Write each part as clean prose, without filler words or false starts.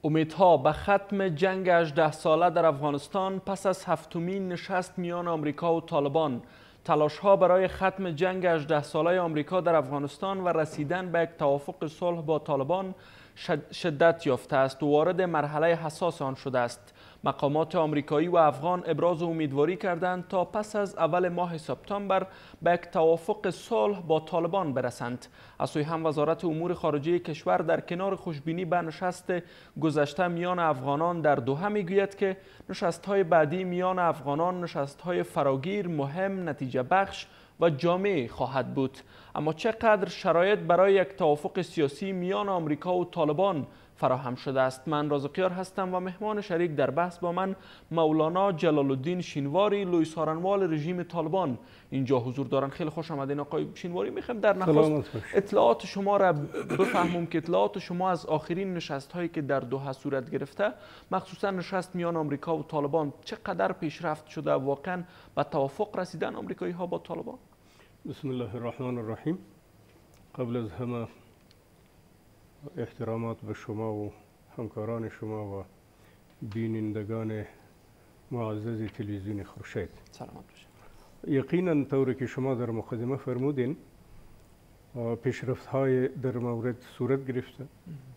امیدها به ختم جنگ 18 ساله در افغانستان پس از هفتمین نشست میان آمریکا و طالبان. تلاش‌ها برای ختم جنگ 18 ساله آمریکا در افغانستان و رسیدن به یک توافق صلح با طالبان شدت یافته است و وارد مرحله حساس آن شده است. مقامات آمریکایی و افغان ابراز امیدواری کردند تا پس از اول ماه سپتامبر به یک توافق صلح با طالبان برسند. از سوی هم وزارت امور خارجه کشور در کنار خوشبینی به نشست گذشته میان افغانان در دوحه میگوید که نشست‌های بعدی میان افغانان نشست‌های فراگیر، مهم، نتیجه بخش و جامع خواهد بود. اما چقدر شرایط برای یک توافق سیاسی میان آمریکا و طالبان فراهم شده است؟ من رازقیار هستم و مهمان شریک در بحث با من مولانا جلال الدین شینواری، لوی ثارنوال رژیم طالبان اینجا حضور دارند. خیلی خوش آمدین آقای شینواری. میخوام در نخست اطلاعات شما را بفهمم که اطلاعات شما از آخرین نشست هایی که در دوحه صورت گرفته، مخصوصا نشست میان آمریکا و طالبان، چقدر پیشرفت شده واقعا به توافق رسیدن آمریکایی ها با طالبان؟ بسم الله الرحمن الرحیم. قبل از همه احترامات به شما و همکاران شما و بینندگان معزز تلویزیون خورشید. سلامت باشید. یقینا طوری که شما در مقدمه فرمودین پیشرفت های در مورد صورت گرفته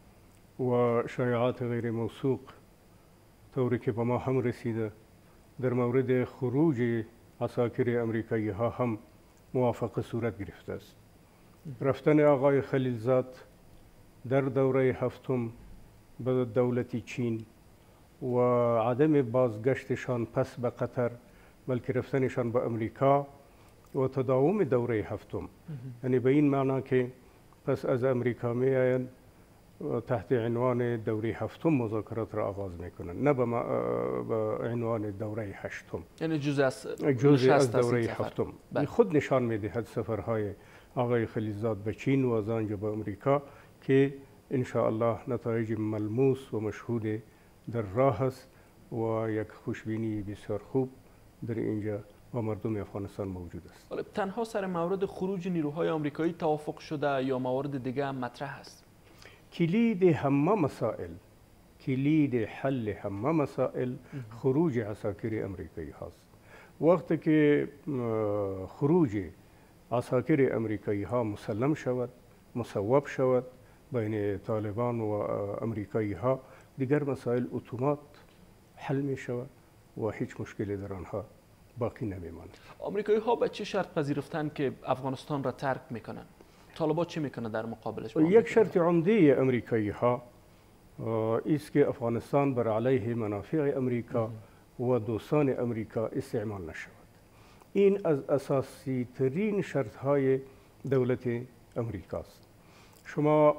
و شایعات غیر موثوق طوری که به ما هم رسیده در مورد خروج عساکر امریکایی ها هم موافقه صورت گرفته است. رفتن آقای خلیلزاد در دوره هفتم به دولت چین و عدم بازگشتشان پس به قطر بلکه رفتنشان به امریکا و تداوم دوره هفتم، یعنی به این معنا که پس از امریکا می آیند تحت عنوان دوره هفتم مذاکرات را آغاز میکنند، نه به عنوان دوره هشتم، یعنی جزء از دوره هفتم. خود نشان میدهد سفرهای آقای خلیلزاد به چین و از آنجا به امریکا که ان شاء الله نتایج ملموس و مشهود در راه است و یک خوشبینی بسیار خوب در اینجا با مردم افغانستان موجود است. تنها سر مورد خروج نیروهای آمریکایی توافق شده یا موارد دیگه هم مطرح است؟ کلید همه مسائل، کلید حل همه مسائل خروج عساکر امریکایی هاست. وقتی که خروج عساکر امریکایی ها مسلم شود، مصوب شود بین طالبان و امریکایی ها، دیگر مسائل اتومات حل می شود و هیچ مشکلی در آنها باقی نمیماند. آمریکایی ها به چه شرط پذیرفتن که افغانستان را ترک میکنن؟ طالبان چه میکنه در مقابلش؟ یک شرط عمده امریکایی ها است که افغانستان بر علیه منافع امریکا و دوستان امریکا استعمال نشود. این از اساسی ترین شرط های دولت امریکاست. شما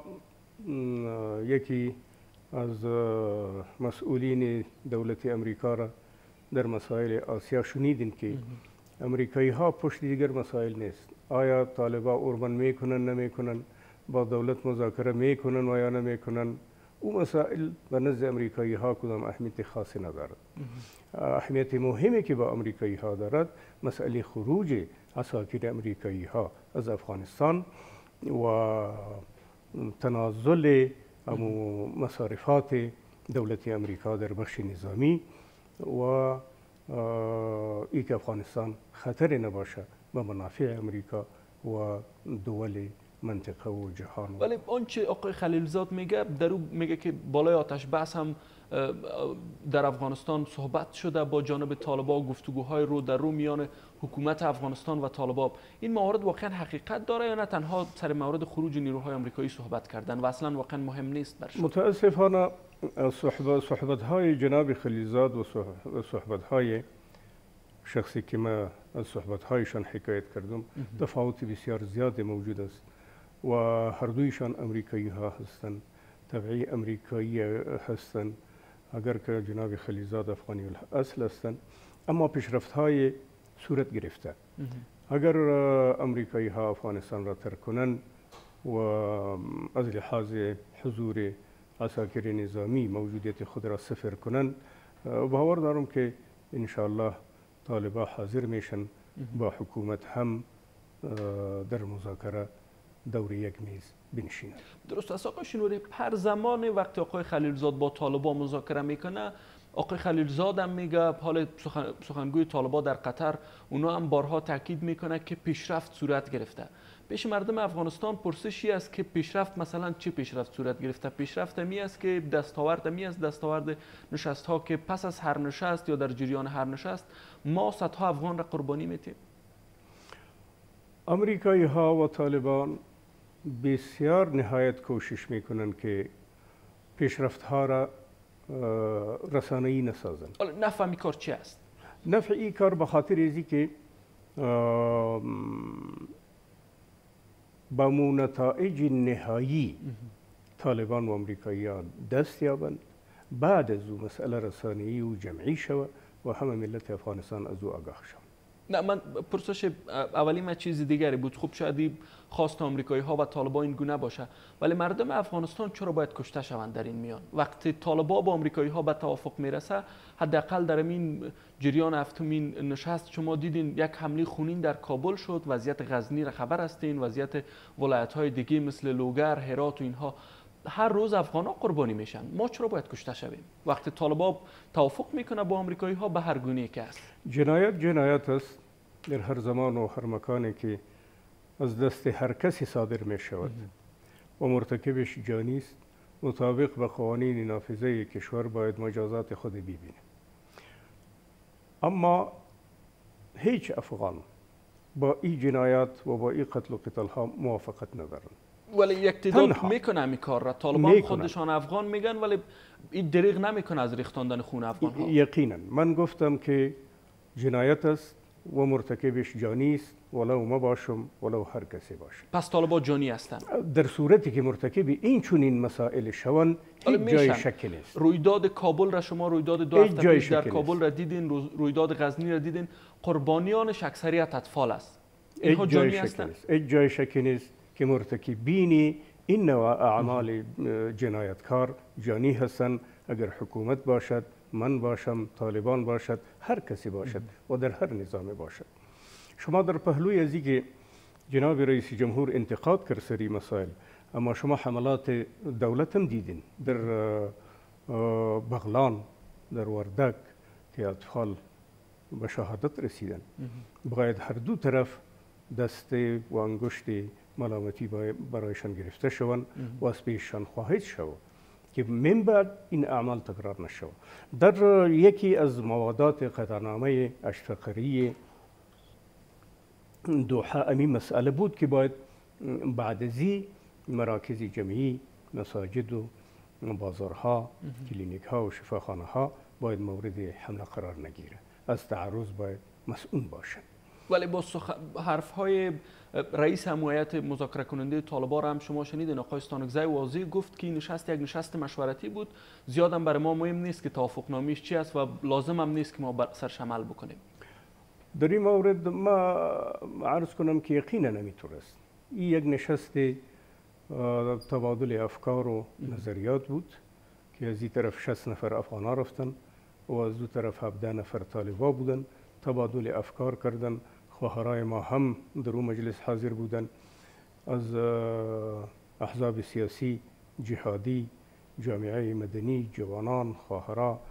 یکی از مسئولین دولت امریکا را در مسائل آسیا شنیدین که امریکایی ها پشت دیگر مسائل نیست. آیا طالبان اوربان میکنن نمیکنن، با دولت مذاکره میکنن و یا نمیکنن، او مسائل به نزد امریکایی ها کدام اهمیت خاصی ندارد. اهمیت مهمی که با امریکایی ها دارد مسئله خروج عساکر امریکایی ها از افغانستان و تنازل مصارفات دولت امریکا در بخش نظامی و ای که افغانستان خطر نباشه به منافع امریکا و دول منطقه و جهان. ولی آنچه آقای خلیلزاد میگه، در او میگه که بالای آتش بس هم در افغانستان صحبت شده با جانب طالبان، گفتگوهای رو در رو میان حکومت افغانستان و طالبان. این موارد واقعا حقیقت داره یا نه تنها سر مورد خروج نیروهای آمریکایی صحبت کردن و اصلا واقعا مهم نیست برشون؟ متاسفانه صحبت‌های جناب خلیلزاد و صحبت‌های شخصی که ما از صحبت‌هایشان حکایت کردم تفاوت بسیار زیاد موجود است و هر دویشان امریکایی ها هستند، طبعی امریکایی هستند، اگر که جناب خلیلزاد افغانی الاصل هستند، اما پیشرفت های صورت گرفته. اگر امریکایی ها افغانستان را ترک کنند و از لحاظ حضور عساکر نظامی موجودیت خود را صفر کنند، باور دارم که ان شاء الله طالبان حاضر میشن با حکومت هم در مذاکره دور یک میز بنشینند. درست است آقای شنوری. هر زمان وقتی آقای خلیلزاد با طالبان مذاکره میکنه، آقای خلیلزاد هم میگه، حال سخنگوی طالبان در قطر اونا هم بارها تاکید میکنه که پیشرفت صورت گرفته. پیش مردم افغانستان پرسشی است که پیشرفت مثلا چه پیشرفت صورت گرفته؟ پیشرفت می است که دستاورد می است، دستاورد نشست ها که پس از هر نشست یا در جریان هر نشست ما صدها افغان را قربانی میتیم. امریکایی ها و طالبان بسیار نهایت کوشش میکنند که پیشرفت ها را رسانه‌ای نسازند. نفع این کار چی است؟ نفع این کار به خاطر ازی که با نتایج نهایی طالبان و امریکایی ها دست یابند، بعد از او مسئله رسانه‌ای و جمعی شود و همه ملت افغانستان از او آگاه شوند. نه، من پرسش اولی من چیز دیگری بود. خب شاید خواست آمریکایی ها و طالبان این گونه باشه، ولی مردم افغانستان چرا باید کشته شوند در این میان؟ وقتی طالبان با آمریکایی ها به توافق میرسه، حداقل در این جریان هفتمین نشست شما دیدین یک حمله خونین در کابل شد، وضعیت غزنی را خبر هستین، وضعیت ولایت های دیگه مثل لوگر، هرات و اینها، هر روز افغانا قربانی میشن. ما چرا باید کشته شویم وقتی طالبان توافق میکنه با آمریکایی ها به هر گونه که است؟ جنایت است در هر زمان و هر مکانی که از دست هر کسی صادر می شود و مرتکبش جانی است، مطابق به قوانین نافذه کشور باید مجازات خود ببینه. اما هیچ افغان با این جنایات و با این قتل و قتال ها موافقت ندارند. ولی یک تعداد میکنه این کار را. طالبان خودشان افغان میگن، ولی این دریغ نمیکنه از ریختاندن خون افغان ها. یقینا من گفتم که جنایت است و مرتکبش جانی است، ولو ما باشم ولو هر کسی باشه. پس طالبان جانی هستند؟ در صورتی که مرتکب این چنین مسائل شوند هیچ جای شکی نیست. رویداد کابل را شما، رویداد 2 هفته پیش در کابل را دیدین، رویداد غزنی را دیدین، قربانیانش اکثریت اطفال است. اینها جانی هستند؟ هیچ جای شکی نیست که مرتکبین این نوع اعمال جنایتکار جانی هستند. اگر حکومت باشد، من باشم، طالبان باشد، هر کسی باشد و در هر نظام باشد. شما در پهلوی ازی که جناب رئیس جمهور انتقاد کرد سری مسائل، اما شما حملات دولت هم دیدین در بغلان، در وردک که اطفال به شهادت رسیدن. باید هر دو طرف دست و انگشت ملامتی برایشان گرفته شوند و از پیششان خواهد شود که من بعد این اعمال تکرار نشود. در یکی از موادات قطعنامه اشفقری دوحه همین مسئله بود که باید بعد ازی مراکز جمعی، مساجد و بازارها، کلینیک ها و شفاخانه ها باید مورد حمله قرار نگیره، از تعرض باید مسئول باشند. ولی با حرف های رئیس حمایت مذاکره کننده طالبان هم شما شنیدین، آقای ستانکزی واضح گفت که این نشست یک نشست مشورتی بود، زیادم برای ما مهم نیست که توافق نامیش چی است و لازم هم نیست که ما سرش عمل بکنیم. در این مورد ما عرض کنم که یقینا نمیتونه است. این یک نشست تبادل افکار و نظریات بود که از این طرف 60 نفر افغان ها رفتن و از دو طرف 17 نفر طالبان بودن، تبادل افکار کردن. خواهرای ما هم در اون مجلس حاضر بودن، از احزاب سیاسی، جهادی، جامعه مدنی، جوانان، خواهرا،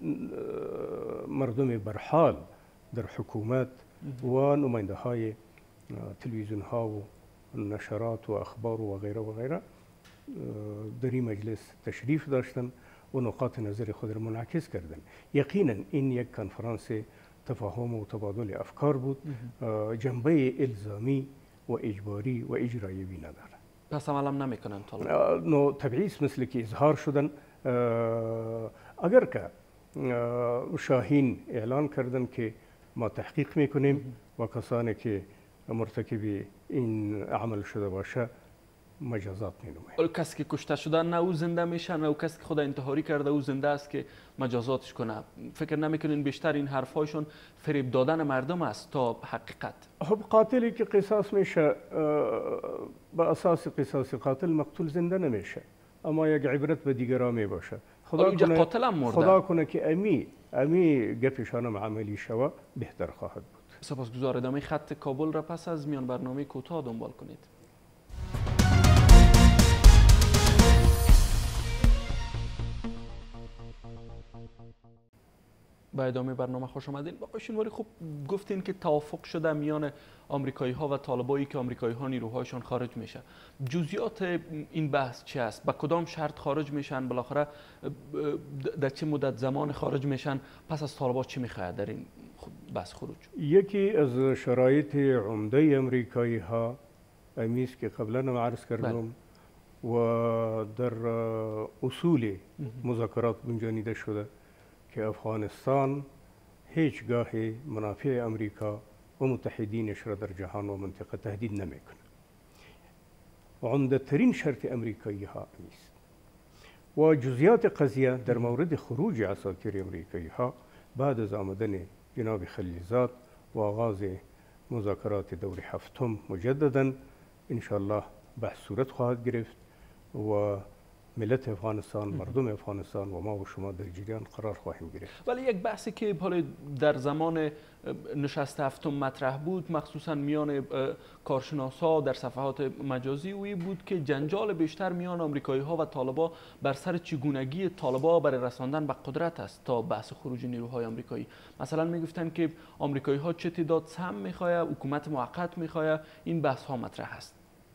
مردم برحال در حکومت و نماینده های تلویزیون ها و نشرات و اخبار و غیره و غیره در این مجلس تشریف داشتن و نقاط نظر خود را منعکس کردن. یقینا این یک کنفرانس تفاهم و تبادل افکار بود، جنبه الزامی و اجباری و اجرایی نداره. پس عمل هم نمیکنن طالبان؟ نو طبیعی مثل که اظهار شدن. اگر که شاهین اعلان کردن که ما تحقیق میکنیم و کسانی که مرتکب این عمل شده باشه مجازات می‌نماییم. کسی که کشته شده نه او زنده میشه، نه او کسی که خود انتحاری کرده او زنده است که مجازاتش کنه. فکر نمیکنین بیشتر این حرفایشون فریب دادن مردم است تا حقیقت؟ خب قاتلی که قصاص میشه با اساس قصاص قاتل مقتول زنده نمیشه، اما یک عبرت به دیگران میباشه. خدا کنه که امی گپشان عملی شوه بهتر خواهد بود. سپاسگزار. ادامه خط کابل را پس از میان برنامه کوتاه دنبال کنید. به ادامه برنامه خوش آمدین. آقای شینواری، خوب گفتین که توافق شده میان آمریکایی ها و طالبایی که آمریکایی ها نیروهایشان خارج میشه. جزئیات این بحث چی است؟ با کدام شرط خارج میشن؟ بالاخره در چه مدت زمان خارج میشن؟ پس از طالبان چی میخواد در این بحث خروج؟ یکی از شرایط عمده آمریکایی ها امیست که قبلا هم عرض کردم و در اصول مذاکرات گنجانیده شده که افغانستان هیچگاه منافع امریکا و متحدینش را در جهان و منطقه تهدید نمیکنه. عمده ترین شرط امریکایی ها نیست و جزئیات قضیه در مورد خروج عساکر امریکایی ها بعد از آمدن جناب خلیلزاد و آغاز مذاکرات دور هفتم مجددا ان شاء الله بحث صورت خواهد گرفت و ملت افغانستان، مردم افغانستان و ما و شما در جریان قرار خواهیم گرفت. ولی یک بحثی که در زمان نشست هفتم مطرح بود، مخصوصا میان کارشناسا در صفحات مجازی، اوی بود که جنجال بیشتر میان آمریکایی ها و طالبان بر سر چگونگی طالبان برای رساندن به قدرت است تا بحث خروج نیروهای آمریکایی. مثلا میگفتن که آمریکایی ها چه تعداد سهم میخواد، حکومت موقت میخواد، این بحث ها مطرح است.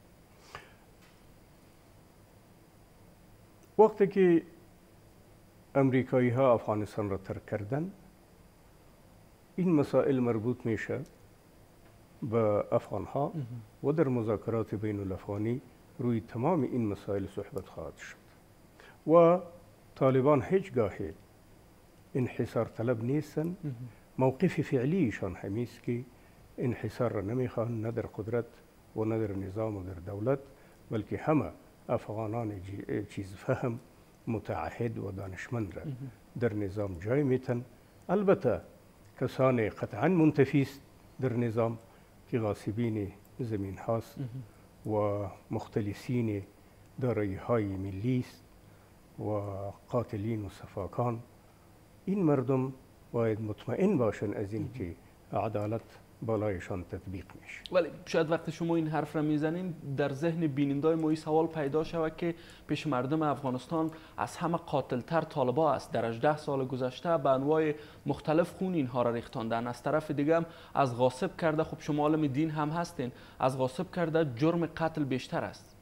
وقتی که امریکایی ها افغانستان را ترک کردن، این مسائل مربوط میشه به افغان ها و در مذاکرات بین الافغانی روی تمام این مسائل صحبت خواهد شد و طالبان هیچگاه انحصار طلب نیستن. موقف فعلیشان همیست که انحصار را نمیخوان، نه در قدرت و نه در نظام و در دولت، بلکه همه افغانان چیز فهم متعهد و دانشمند را در نظام جای میتن. البته کسان قطعا منتفی است در نظام که غاصبین زمین هاست و مختلسین دارایی های ملی است و قاتلین و صفاکان. این مردم باید مطمئن باشن از این که عدالت بالایشان تطبیق میشه. ولی شاید وقتی شما این حرف را میزنین در ذهن بینندای ما این سوال پیدا شود که پیش مردم افغانستان از همه قاتلتر طالبان است. در 18 سال گذشته به انواع مختلف خون اینها را ریختاندن. از طرف دیگه هم از غاصب کرده، خب شما عالم دین هم هستین، از غاصب کرده جرم قتل بیشتر است.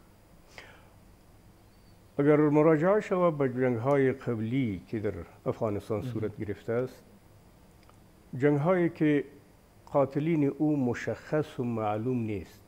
اگر مراجعه شود به جنگ‌های قبلی که در افغانستان صورت گرفته است، جنگ‌هایی که قاتلین او مشخص و معلوم نیست،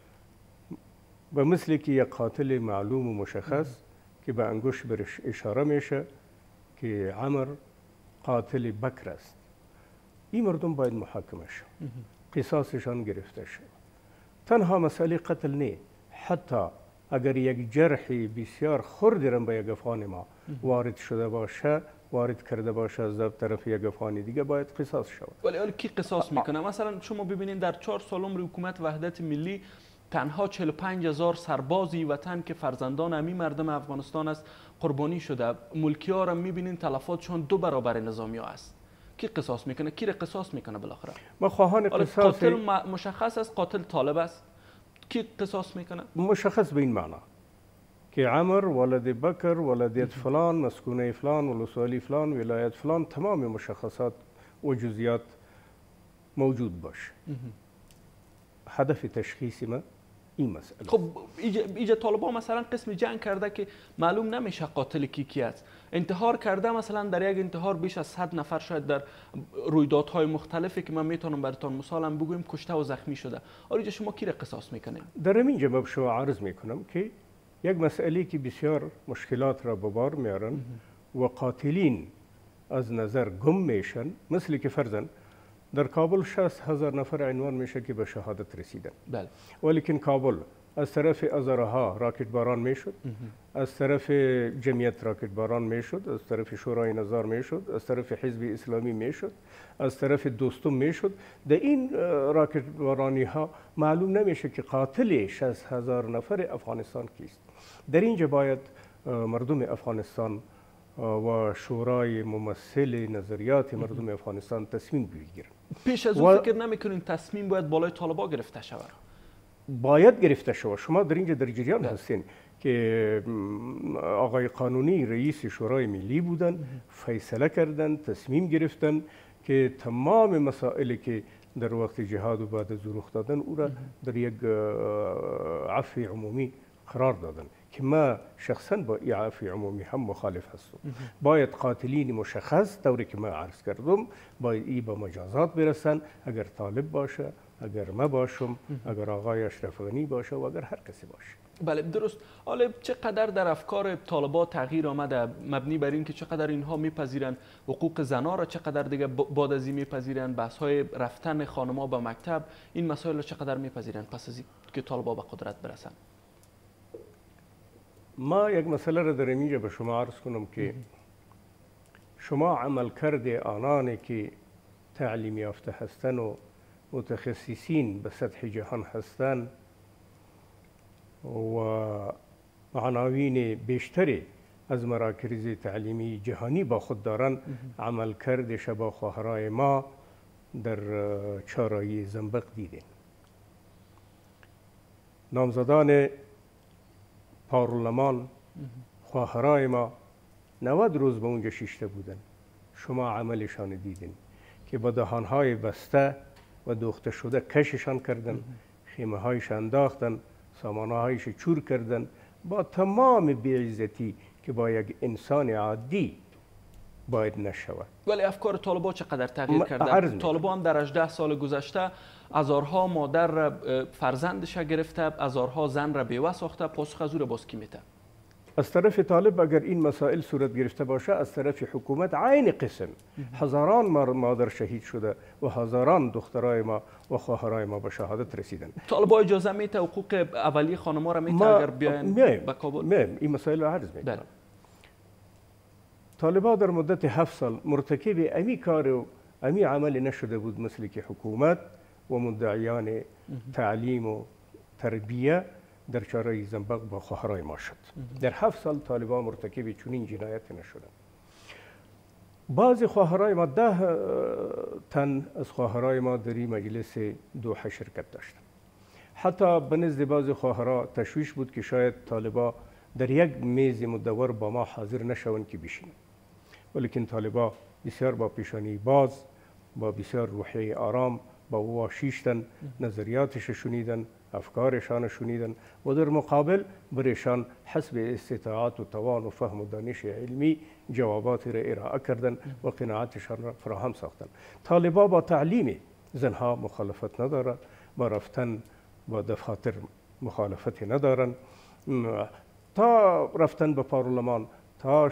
و مثل که یک قاتل معلوم و مشخص که به انگشت برش اشاره میشه که عمر قاتل بکر است، این مردم باید محاکمه شد، قصاصشان گرفته شد. تنها مسئله قتل نه، حتی اگر یک جرح بسیار خردی به یک افغان ما وارد شده باشه، وارد کرده باشه از طرف یک افغانی دیگه، باید قصاص شود. ولی کی قصاص میکنه؟ مثلا شما ببینید در 4 سال عمر حکومت وحدت ملی تنها 45,000 سربازی وطن که فرزندان همین مردم افغانستان است قربانی شده. ملکی ها را میبینین تلفاتشون 2 برابر نظامی ها است. کی قصاص میکنه؟ کی را قصاص میکنه بالاخره؟ ما خواهان قصاص قاتل مشخص است، قاتل طالب است. کی قصاص میکنه؟ مشخص به این معنا که عمر ولد بکر ولدیت فلان، مسکونه فلان، ولسوالی فلان، ولایت فلان، تمام مشخصات و جزئیات موجود باشه. هدف تشخیص ما این مسئله. خب ایجا طالبان مثلا قسم جنگ کرده که معلوم نمیشه قاتل کی است. انتحار کرده، مثلا در یک انتحار بیش از 100 نفر شاید در رویدادهای مختلفی که من میتونم براتون مثالم بگویم کشته و زخمی شده. آره شما کی را قصاص میکنین؟ در همین جواب شما عرض میکنم که یک مسئله که بسیار مشکلات را به بار میارن و قاتلین از نظر گم میشن، مثل که فرضاً در کابل 60,000 نفر عنوان میشه که به شهادت رسیدن. بله. ولیکن کابل از طرف ازارها راکت باران میشد، از طرف جمعیت راکت باران میشد، از طرف شورای نظار میشد، از طرف حزب اسلامی میشد، از طرف دوستم میشد. در این راکت بارانی ها معلوم نمیشه که قاتل 60,000 نفر افغانستان کیست. در اینجا باید مردم افغانستان و شورای ممثل نظریات مردم افغانستان تصمیم بگیرن. پیش از اون فکر نمیکنین تصمیم باید بالای طالبان گرفته شود؟ باید گرفته شود. شما در اینجا در جریان هستین که آقای قانونی رئیس شورای ملی بودن، فیصله کردن، تصمیم گرفتن که تمام مسائلی که در وقت جهاد و بعد از رخ دادن او را در یک عفو عمومی قرار دادن که ما شخصا با این عفو عمومی هم مخالف هستم. باید قاتلین مشخص طوری که من عرض کردم باید ای با مجازات برسن، اگر طالب باشه، اگر ما باشم، اگر آقای اشرف غنی باشه و اگر هر کسی باشه. بله درست. حالا چقدر در افکار طالبان تغییر آمده مبنی بر این که چقدر اینها میپذیرن حقوق زنها را، چقدر دیگه بعد از این میپذیرن بحث های رفتن خانم‌ها به مکتب، این مسائل را چقدر میپذیرن پس از که طالبان به قدرت برسن؟ ما یک مسئله را در اینجا به شما عرض کنم که شما عملکرد آنانی که تعلیم یافته هستند و متخصصین به سطح جهان هستند و عناوین بیشتری از مراکز تعلیمی جهانی با خود دارند، عملکرد شبا خواهرای ما در چهارراه زنبق دیدین. نامزدان پارلمان خواهرای ما 90 روز به اونجا شیشته بودن. شما عملشان دیدین که با دهانهای بسته و دوخته شده کششان کردن، خیمه هایش انداختن، سامانه هایش چور کردن با تمام بی‌عزتی که با یک انسان عادی باید نشود. ولی افکار طالبان چقدر تغییر کرده؟ طالبان در 18 سال گذشته هزارها مادر فرزندش گرفته، هزارها زن را بیوه ساخته، پاسخ از او را باز کی میده؟ از طرف طالب اگر این مسائل صورت گرفته باشه، از طرف حکومت عین قسم. هزاران مادر شهید شده و هزاران دخترای ما و خواهرای ما به شهادت رسیدن. طالبان اجازه میده حقوق اولیه خانم‌ها را میده اگر بیاین به کابل؟ نه، این مسائل را عرض میکنم. طالبان در مدت 7 سال مرتکب امی کار و امی عمل نشده بود مثل که حکومت و مدعیان تعلیم و تربیه در چهارراه زنبق با خواهرای ما شد. در 7 سال طالبان مرتکب چنین جنایت نشدند. بعضی خواهرای ما 10 تن از خواهرای ما در این مجلس دوحه شرکت داشتند. حتی به نزد بعضی خواهرها تشویش بود که شاید طالبان در یک میز مدور با ما حاضر نشوند که بشینند. ولیکن طالبان بسیار با پیشانی باز، با بسیار روحیه آرام با او شیشتن، نظریاتش شنیدن، افکارشان شنیدن و در مقابل برشان حسب استطاعت و توان و فهم و دانش علمی جوابات را ارائه کردن و قناعتشان را فراهم ساختن. طالبان با تعلیم زنها مخالفت ندارد، با رفتن با دفاتر مخالفت ندارن، تا رفتن به پارلمان، تا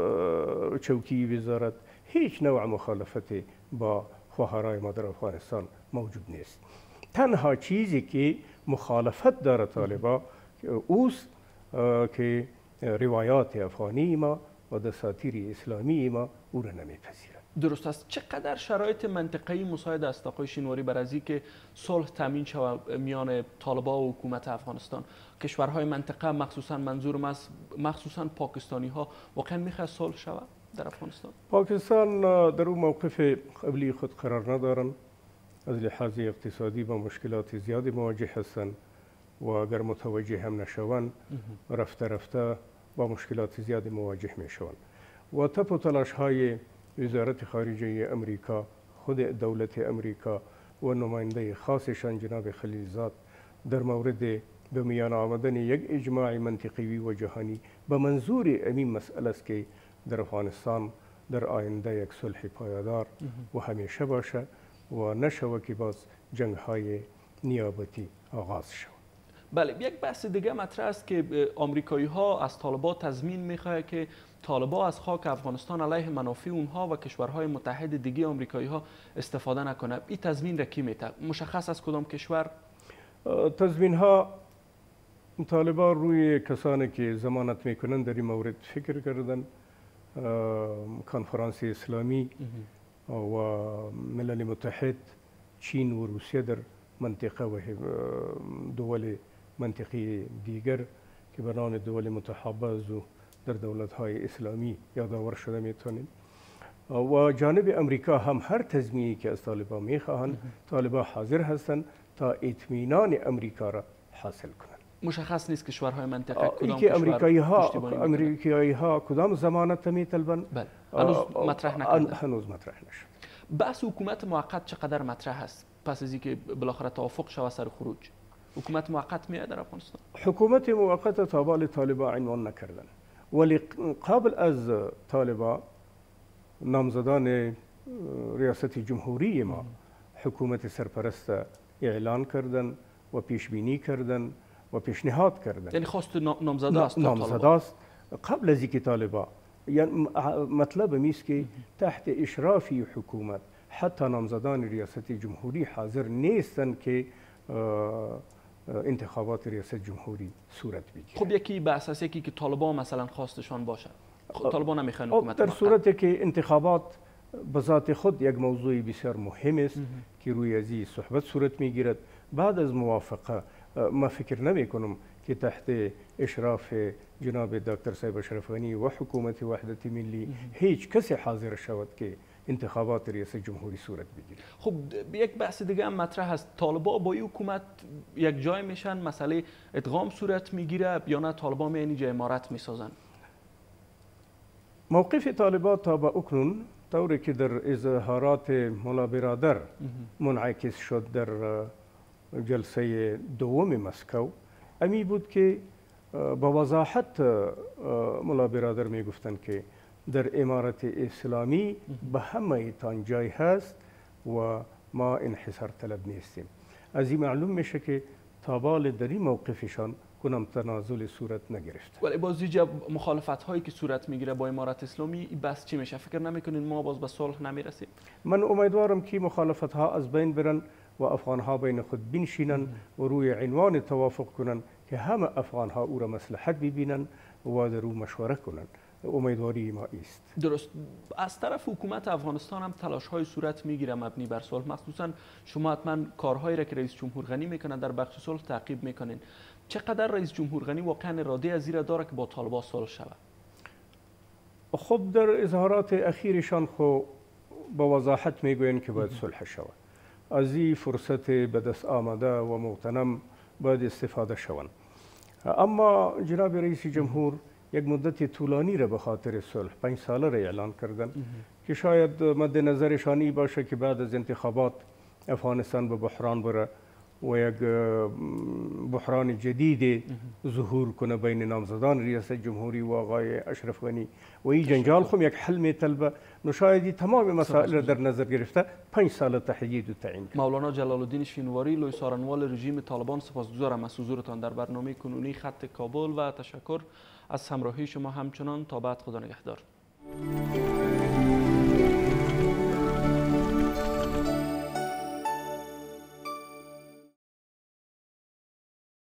چوکی وزارت هیچ نوع مخالفت با خواهرای ما در افغانستان موجود نیست. تنها چیزی که مخالفت داره طالبان اوست که روایات افغانی ما و دساتیر اسلامی ما او را نمیپذیرند. درست است. چقدر شرایط منطقه‌ای مساعد است آقای شینواری بر از اینکه صلح تامین شود میان طالبان و حکومت افغانستان؟ کشورهای منطقه مخصوصا منظورم است مخصوصا پاکستانی ها واقعا میخواد صلح شود در افغانستان؟ پاکستان در اون موقف قبلی خود قرار ندارن، از لحاظ اقتصادی با مشکلات زیادی مواجه هستند و اگر متوجه هم نشوند رفته رفته با مشکلات زیادی مواجه میشوند و تپ و تلاش های وزارت خارجه امریکا، خود دولت امریکا و نماینده خاصشان جناب خلیلزاد در مورد به میان آمدن یک اجماع منطقی و جهانی به منظور این مسئله است که در افغانستان در آینده یک صلح پایدار و همیشه باشه و نشوه که باز جنگ های نیابتی آغاز شود. بله، یک بحث دیگه مطرح است که آمریکایی ها از طالبان تضمین میخواه که طالبان از خاک افغانستان علیه منافع اونها و کشورهای متحد دیگه آمریکایی ها استفاده نکنه. این تضمین را کی میده؟ مشخص از کدام کشور؟ تضمین ها طالبان روی کسانی که ضمانت میکنن در این مورد فکر کردن. کنفرانس اسلامی و ملل متحد، چین و روسیه در منطقه و دول منطقی دیگر که به نام دول متحابز و در دولت‌های اسلامی یادآور شده میتونیم و جانب امریکا هم هر تضمینی که از طالبان میخواهند طالبان حاضر هستند تا اطمینان امریکا را حاصل کنند. مشخص نیست کشورهای منطقه کدام که امریکایی ها کدام ضمانت میطلبند. بله. هنوز مطرح نکردن. هنوز مطرح نشد. بحث حکومت موقت چقدر مطرح است پس از اینکه بالاخره توافق شود سر خروج؟ حکومت موقت میاد در افغانستان؟ حکومت موقت تا بال طالبان عنوان نکردن، ولی قبل از طالبان نامزدان ریاست جمهوری ما حکومت سرپرست اعلان کردن و پیش بینی کردن و پیشنهاد کردن. یعنی خواست نامزده است؟ نامزده است قبل از اینکه طالبان، یعنی مطلب میست که تحت اشراف حکومت حتی نامزدان ریاست جمهوری حاضر نیستند که انتخابات ریاست جمهوری صورت بگیره. خب یکی بحث است، یکی که طالبان مثلا خواستشان باشه. طالبان نمیخوان حکومت در صورتی که انتخابات به ذات خود یک موضوع بسیار مهم است که روی ازی صحبت صورت میگیرد. بعد از موافقه ما فکر نمی کنم که تحت اشراف جناب دکتر صاحب اشرف غنی و حکومت وحدت ملی هیچ کسی حاضر شود که انتخابات ریاست جمهوری صورت بگیره. خب یک بحث دیگه هم مطرح است، طالبان با این حکومت یک جای میشن، مسئله ادغام صورت میگیره یا نه طالبان اینجا امارت میسازن؟ موقف طالبان تا به اکنون طوری که در اظهارات مولا برادر منعکس شد در جلسه دوم مسکو امی بود که با وضاحت مولا برادر می گفتند که در امارت اسلامی به همه تان جای هست و ما انحصار طلب نیستیم. از این معلوم میشه که تابال در این موقفشان کنم تنازل صورت نگرفت. ولی باز اینجا مخالفت هایی که صورت میگیره با امارت اسلامی بس چی میشه؟ فکر نمیکنین ما باز به صلح نمیرسیم؟ من امیدوارم که مخالفت ها از بین برن و افغان ها بین خود بنشینن و روی عنوان توافق کنن که همه افغان ها او را مصلحت ببینن و در او مشوره کنن. امیدواری ما است. درست. از طرف حکومت افغانستان هم تلاش های صورت میگیره مبنی بر صلح. مخصوصا شما حتما کارهایی را که رئیس جمهور غنی میکنه در بخش صلح تعقیب میکنین. چقدر رئیس جمهور غنی واقعا اراده از این داره که با طالبان صلح شود؟ خب در اظهارات اخیرشان خو با وضاحت میگوین که باید صلح شود. از این فرصت به دست آمده و مغتنم باید استفاده شوند. اما جناب رئیس جمهور یک مدت طولانی را به خاطر صلح 5 ساله را اعلان کردن که شاید مد نظرشان این باشه که بعد از انتخابات افغانستان به بحران بره و یک بحران جدید ظهور کنه بین نامزدان ریاست جمهوری و آقای اشرف غنی و این جنجال خم یک حل میطلبه. نو شاید تمام مسائل را در نظر گرفته 5 سال تحدید و تعیین کرد. مولانا جلال الدین شینواری لوی ثارنوال رژیم طالبان سپاسگزارم از حضورتان در برنامه کنونی خط کابل و تشکر از همراهی شما همچنان. تا بعد، خدا نگهدار.